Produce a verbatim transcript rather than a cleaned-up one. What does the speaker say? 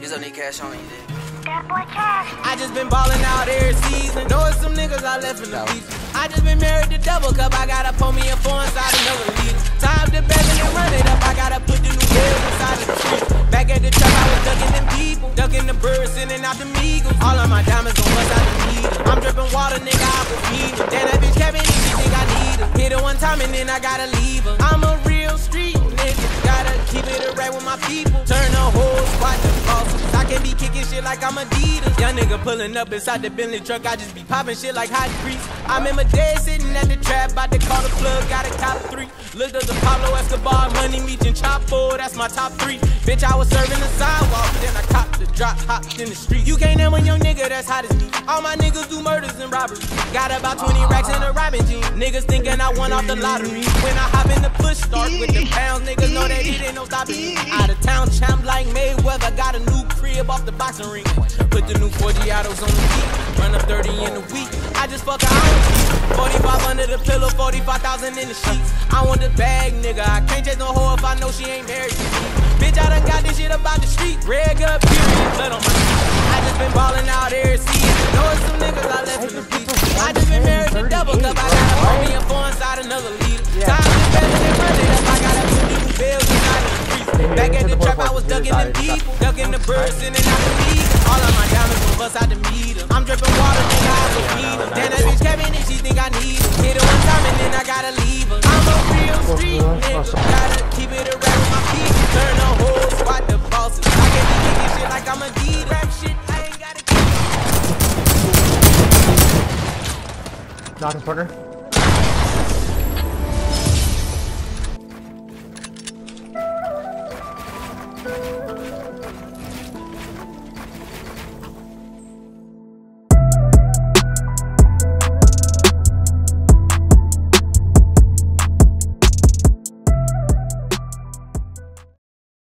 It's only cash on you, dude. That boy cash. I just been ballin' out every season. Know it's some niggas I left in the beach. I just been married to double cup. I gotta pull me a four inside another leader. Time to begging and run it up. I gotta put the new bills inside of the street. Back at the truck, I was ducking them people, ducking the birds, sending out the Migos. All of my diamonds gon' bust out the needle. I'm dripping water, nigga, I was mean. Damn, that bitch Kevin, she think I need her. Hit her one time and then I gotta leave her. I'm a real street nigga, gotta keep it a rap with my people. Turn the whole squad to bosses. I can be kicking shit like I'm Adidas. Young nigga pulling up inside the Bentley truck, I just be popping shit like hot grease. I remember dead sitting at the trap, about to call the plug, got a cop three. Looked up the Pablo Escobar, money meeting chop four, that's my top three. Bitch, I was serving the sidewalk, then I copped the drop, hopped in the street. You can't name a young nigga that's hot as me. All my niggas do murders and robberies. Got about twenty racks in a robbing jean. Niggas thinking I won off the lottery. When I hop in the push start with the pounds, niggas know that it ain't no stopping me. Out of town champ like Mayweather, got a new crib off the boxing ring. Put the new Forgiatos on the beat, run up thirty in a week. I just fuck a house. forty-five under the pillow, forty-five thousand in the sheets. I want the bag, nigga. I can't chase no hoe if I know she ain't married to me. Bitch, I done got this shit about the street. Red gut, period, blood on my feet. I just been ballin' out every season. Know it's some niggas I left in the beach. I just been married to double cup. I gotta hold me a four inside another leader. Time to better than run it up. I gotta put these bills inside the streets. Back at the trap, I was ducking them people, ducking the birds, sending out the Migos. All of my diamonds gon' bust out the meter. I'm dripping water, nigga, I was need her. Damn, that bitch Kevin, and she think I need her. Hit her one time and then I gotta leave her. I'm a real street nigga, gotta keep it a rap with my people. Turn the whole squad to bosses. I can't be kicking shit like I'm Adidas. Rap shit, I ain't gotta keep. Knock his partner.